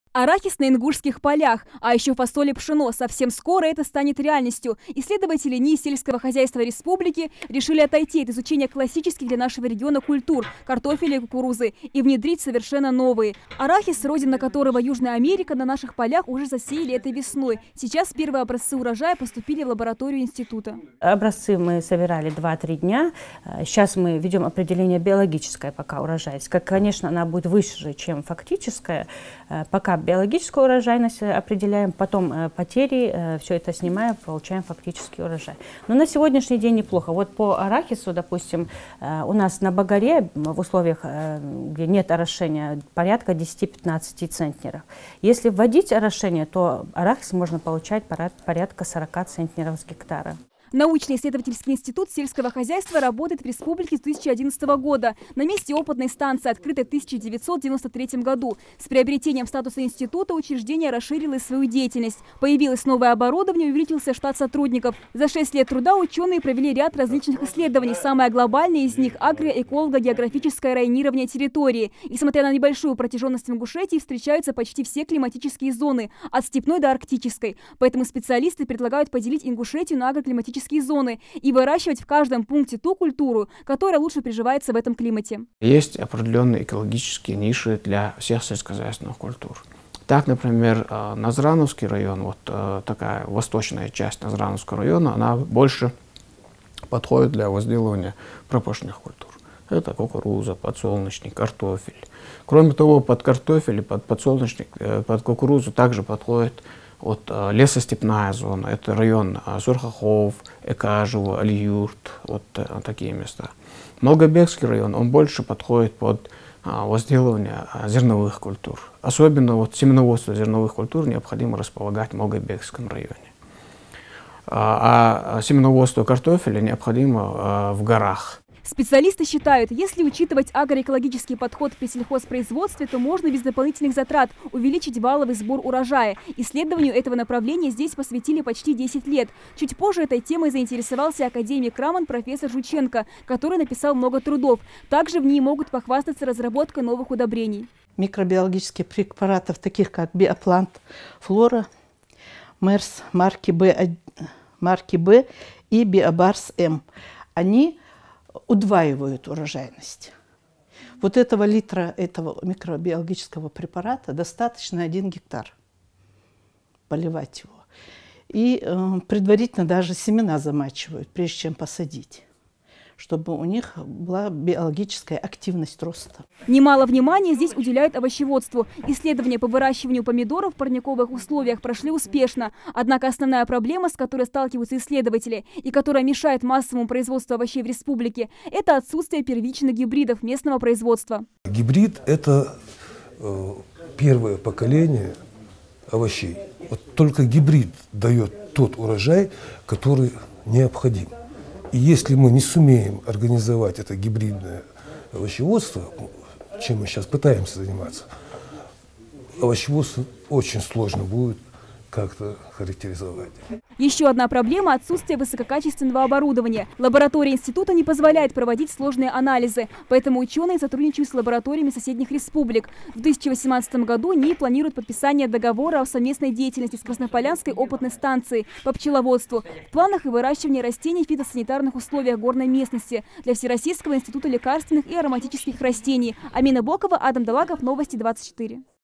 Арахис на ингушских полях, а еще фасоль и пшено. Совсем скоро это станет реальностью. Исследователи НИИ сельского хозяйства республики решили отойти от изучения классических для нашего региона культур – картофеля и кукурузы – и внедрить совершенно новые. Арахис, родина которого Южная Америка, на наших полях уже засеяли этой весной. Сейчас первые образцы урожая поступили в лабораторию института. Образцы мы собирали 2-3 дня. Сейчас мы ведем определение биологическое пока урожайность. Конечно, она будет выше, чем фактическая. Пока биологическую урожайность определяем, потом потери, все это снимаем, получаем фактический урожай. Но на сегодняшний день неплохо. Вот по арахису, допустим, у нас на багаре в условиях, где нет орошения, порядка 10-15 центнеров. Если вводить орошение, то арахис можно получать порядка 40 центнеров с гектара. Научно-исследовательский институт сельского хозяйства работает в республике с 2011 года на месте опытной станции, открытой в 1993 году. С приобретением статуса института учреждение расширило свою деятельность. Появилось новое оборудование, увеличился штат сотрудников. За 6 лет труда ученые провели ряд различных исследований. Самое глобальное из них – агроэколого-географическое районирование территории. Несмотря на небольшую протяженность в Ингушетии, встречаются почти все климатические зоны – от степной до арктической. Поэтому специалисты предлагают поделить Ингушетию на агроклиматические зоны и выращивать в каждом пункте ту культуру, которая лучше приживается в этом климате. Есть определенные экологические ниши для всех сельскохозяйственных культур. Так, например, Назрановский район, вот такая восточная часть Назрановского района, она больше подходит для возделывания пропашных культур. Это кукуруза, подсолнечник, картофель. Кроме того, под картофель, под подсолнечник, под кукурузу также подходит вот лесостепная зона, это район Сурхахов, Экажево, Алиюрт, вот такие места. Малгобекский район, он больше подходит под возделывание зерновых культур. Особенно вот семеноводство зерновых культур необходимо располагать в Малгобекском районе. А семеноводство картофеля необходимо в горах. Специалисты считают, если учитывать агроэкологический подход при сельхозпроизводстве, то можно без дополнительных затрат увеличить валовый сбор урожая. Исследованию этого направления здесь посвятили почти 10 лет. Чуть позже этой темой заинтересовался академик РАМОН профессор Жученко, который написал много трудов. Также в ней могут похвастаться разработкой новых удобрений. Микробиологических препаратов, таких как Биоплант, Флора, Мерс марки Б и Биобарс М, они удваивают урожайность. Вот этого литра этого микробиологического препарата достаточно 1 гектар поливать его. И предварительно даже семена замачивают, прежде чем посадить, чтобы у них была биологическая активность роста. Немало внимания здесь уделяют овощеводству. Исследования по выращиванию помидоров в парниковых условиях прошли успешно. Однако основная проблема, с которой сталкиваются исследователи и которая мешает массовому производству овощей в республике, это отсутствие первичных гибридов местного производства. Гибрид – это первое поколение овощей. Вот только гибрид дает тот урожай, который необходим. И если мы не сумеем организовать это гибридное овощеводство, чем мы сейчас пытаемся заниматься, овощеводство очень сложно будет как-то характеризовать. Еще одна проблема – отсутствие высококачественного оборудования. Лаборатория института не позволяет проводить сложные анализы, поэтому ученые сотрудничают с лабораториями соседних республик. В 2018 году НИИ планирует подписание договора о совместной деятельности с Краснополянской опытной станцией по пчеловодству. В планах и выращивание растений в фитосанитарных условиях горной местности для Всероссийского института лекарственных и ароматических растений. Амина Бокова, Адам Далаков, Новости 24.